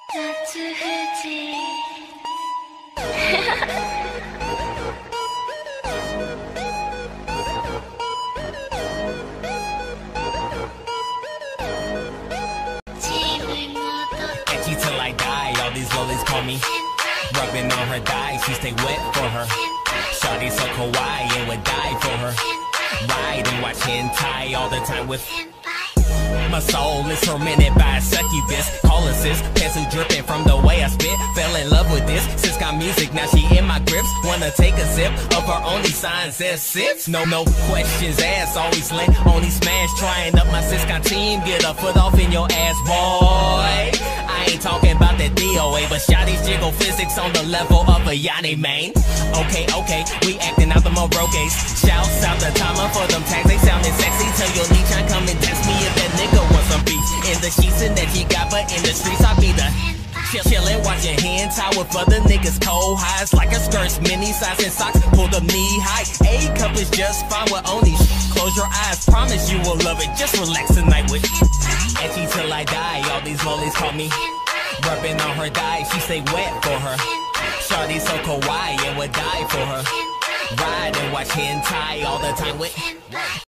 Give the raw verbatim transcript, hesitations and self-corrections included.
Till I die, all these lollies call me. Rubbing on her thighs, she stay wet for her. Shawty so kawaii and would die for her. Ride and watch hentai all the time with my soul is tormented by a succubus. Call her sis, pencil dripping from the way I spit. Fell in love with this, sis got music, now she in my grips. Wanna take a sip of her only sign says sits. No, no questions asked, always lit, only smash. Trying up my sis got team, get a foot off in your ass, boy. I ain't talking about that D O A, but shawty's jiggle physics on the level of a Yanni main. Okay, okay, we acting out the Moroges. Shouts out the timer for them tags, they sounding sexy. Tell your leech I come and text me if that nigga wants some beef. In the sheets and that he got, but in the streets I be the chill, chillin', watching hentai with other niggas. Cold highs like a skirts, mini size and socks, pull them knee high. A cup is just fine with only close your eyes, promise you will love it. Just relax tonight with Etchy till I die. All these lollies call me. Rubbing on her thighs, she stay wet for her. Shawty so kawaii and would die for her. Ride and watch hentai all the time with